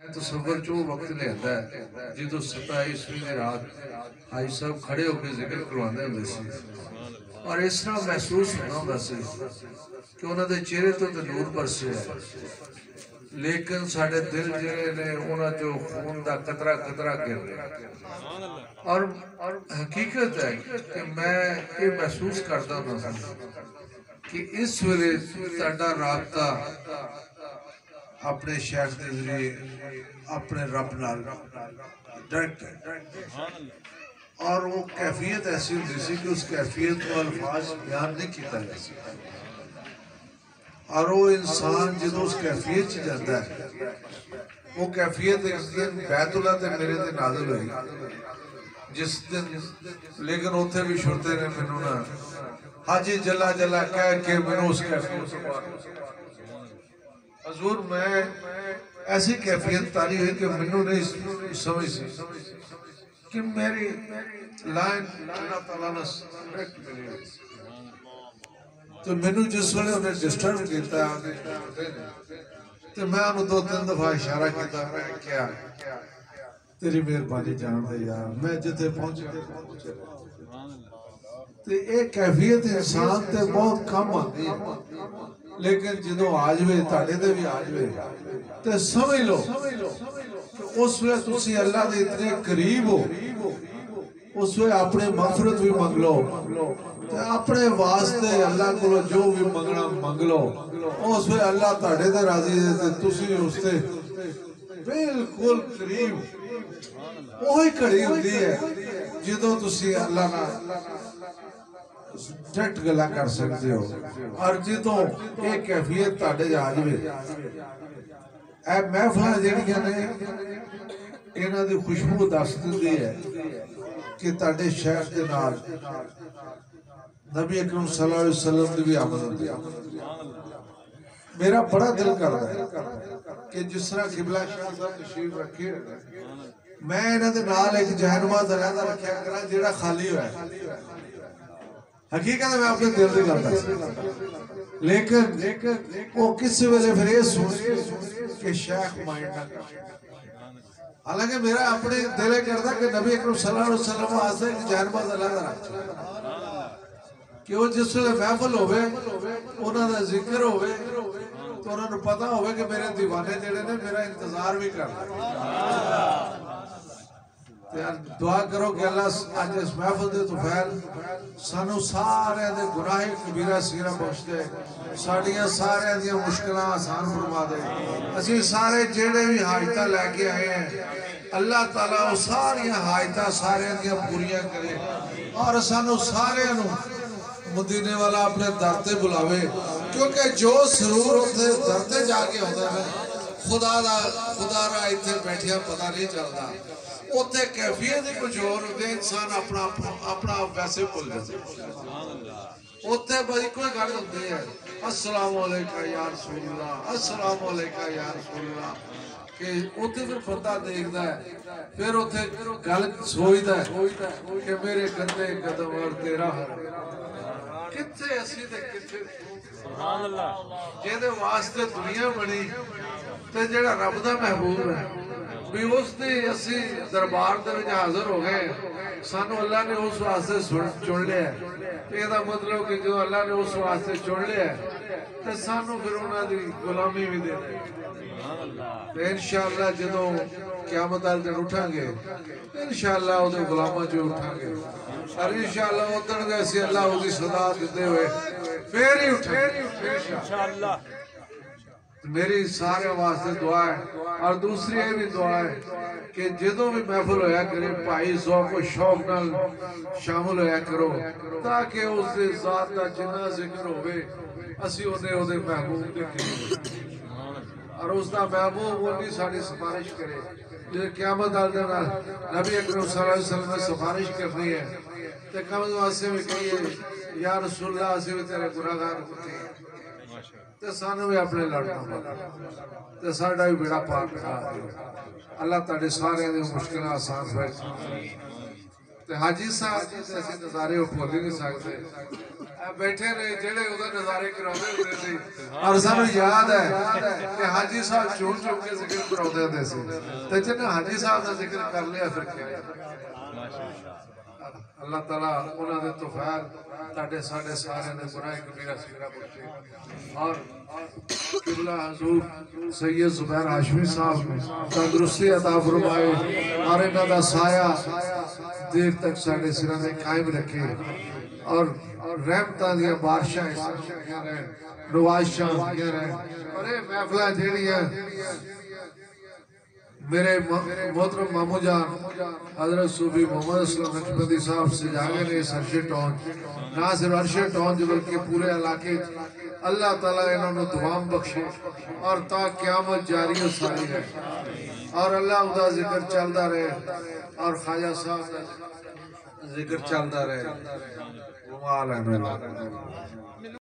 تصور چو وقت لے آتا ہے جدو 27ویں دی رات حاجی صاحب کھڑے ہو کے ذکر کروانے ہوئے سی اور اس طرح محسوس ہونا ہوتا سی کہ انہوں نے چہرے تو نور برسے ہے لیکن ساڑھے دل جڑے نے انہوں جو خون دا قطرہ قطرہ گر رہے اور حقیقت ہے کہ میں یہ محسوس کرتا ہوں کہ اس ویلے تہاڈا رابطہ اپنے شیخ دے ذریعے اپنے رب نال ڈائریکٹ ہے اور وہ کیفیت ایسی ہوتی سی کہ اس کیفیت کو الفاظ بیان نہیں کیتا جا سکتا اور وہ انسان جدو اس کیفیت چ جاتا ہے وہ کیفیت اس دن بیت اللہ تے میرے تے نازل ہوئی جس دن لیکن اتنے بھی چھوڑتے نے مینوں نا حاجی جلا جلا کہہ کے مینوں اس کیفیت سے حضور میں ایسی کیفیت تاری ہوئی کہ مینوں نہیں سمجھ سی کہ میری لائن اللہ تعالیٰ نے ڈائریکٹ ملی ہوئی تو مینوں جس ویلے انہیں ڈسٹرب کیتا تو میں انہوں 2-3 دفعہ اشارہ کیتا میں کیا تیری مہربانی جان دے یار میں جتے پہنچے تو ایک کیفیت انسان تے بہت کم آتی ہے لیکن جدو آج بھی تاڑے دے بھی آج بھی تے سمجھ لو کہ اس وقت تسی اللہ دے اتنے قریب ہو اس وقت اپنے مغفرت بھی منگ لو تے اپنے واسطے اللہ کو جو بھی منگنا منگ لو اس وقت اللہ تاڑے دے راضی دے تے تسی اس تے بالکل قریب وہی کڑی ہوتی ہے جدو تسی اللہ نہ ڈائریکٹ گلا کر سکتے ہو اور جدو ایک کیفیت تاڑے جا جوے اے محفل جڑیاں نے انہاں دی خوشبو دس دیندی ہے کہ تاڑے شیخ دے نال نبی اکرم صلی اللہ علیہ وسلم دی بھی آمد ہوتی ہے میرا بڑا دل کرتا ہے کہ جس طرح قبلہ شاہ صاحب تشریف رکھے میں انہاں دے نال ایک جہنماز علیحدہ رکھیا کرا جیڑا خالی ہوا ہے حقیقت میں اپنے دل سے کرتا لیکن وہ کسی ویلے پھر یہ سوچ کہ شیخ مائنڈ نہ کر حالانکہ میرا اپنے دل کرتا کہ نبی اکرم صلی اللہ علیہ وسلم واسطے ایک جہنماز علیحدہ رکھا کہ وہ جس ویلے محفل ہوئے انہوں نے ذکر ہوئے تو انہوں نے پتا ہوئے کہ میرے دیوانے جڑے نے میرا انتظار بھی کرنا دعا کرو کہ اللہ آج اس محفل دے توفیل سانو سارے دے گناہ کبیرہ سیرہ بخش دے ساڑیاں سارے دے مشکلہ آسان فرما دے اسی سارے جیڑے بھی حاجتہ لے کے آئے ہیں اللہ تعالیٰ وہ ساری حاجتہ سارے دے پوریاں کرے اور سانو سارے مدینے والا اپنے درتے بلاوے کیونکہ جو سرور ہوتے درتے جا کے ہوتا ہے خدا را ایتھے بیٹھیا پتہ نہیں چلتا اوتے کیفیت کچھ اور ہوتے انسان اپنا ویسے بھول جاتے اوتے بھائی کوئی گل ہوتی ہے السلام علیکم یا رسول اللہ السلام علیکم یا رسول اللہ کہ اوتے پھر بندہ دیکھتا ہے پھر اوتے گل سوچتا ہے کہ میرے گندے قدم اور تیرا کتنے اسی تے کتنے سبحان اللہ جہدے واسطے دنیا بنی تے جڑا رب دا محبوب ہے بھی اس نے اسی دربار دے وچ حاضر ہو گئے سانو اللہ نے اس واسطے چن لیا ہے یہ دا مطلب کہ جو اللہ نے اس واسطے چن لیا ہے تے سانو پھر انہاں دی غلامی بھی دے دے تے انشاءاللہ جدوں قیامت والے دن اٹھاں گے انشاءاللہ او دے غلاماں جو اٹھاں گے اور انشاءاللہ ادھر دے اسی اللہ او دی صدا دیتے ہوئے پھر ہی اٹھیں انشاءاللہ میری سارے واسطے دعا ہے اور دوسری یہ بھی دعا ہے کہ جدوں بھی محفل ہویا کرے بھائی ذوق و شوق نال شامل ہویا کرو تاکہ اس دے ذات دا جنہ ذکر ہوئے اسی او دے محبوب دے قریب اور اس دا محبوب وہ نہیں ساری سفارش کرے جیسے قیامت والے دن نبی اکرم صلی اللہ علیہ وسلم نے سفارش کرنی ہے تے کم از واسطے بھی کہیے یا رسول اللہ اسی بھی تیرے گناہگار ہوتے ہیں تے سانو بھی اپنے لڑنا پڑا تے ساڈا بھی بیڑا پاک کرا دے اللہ تعالی سارے دے مشکل آسان فرمائے تے حاجی صاحب جی تے اسی نظارے بھول ہی نہیں سکتے بیٹھے رہے جڑے ادھر نظارے کراؤندے ہوندے سی اور سانو یاد ہے کہ حاجی صاحب چون چون کے ذکر کراؤندے ہوندے سی تے جن حاجی صاحب دا ذکر کر لیا پھر کیا اللہ تعالیٰ انہاں دے توفیق تاڑے ساڑے سارے نے گناہ کبیرہ سگرہ بخشے اور قبلہ حضور سید زبیر ہاشمی صاحب نے تندرستی عطا فرمائے اور انہاں دا سایہ دیر تک ساڑے سرہ نے قائم رکھے اور رحمتہ دیا بارشاہ اس رہے نوازشاہ دیا رہے اور اے محفلہ جیڑی ہے میرے محترم مامو جان حضرت صوفی محمد اسلم نقشبندی صاحب سے جاگے نے اس عرشے ٹون نہ صرف عرشے ٹون جو بلکہ پورے علاقے اللہ تعالیٰ انہوں نے دوام بخشے اور تا قیامت جاری و ساری رہے اور اللہ دا ذکر چلتا رہے اور خواجہ صاحب دا ذکر چلتا رہے ومال ہے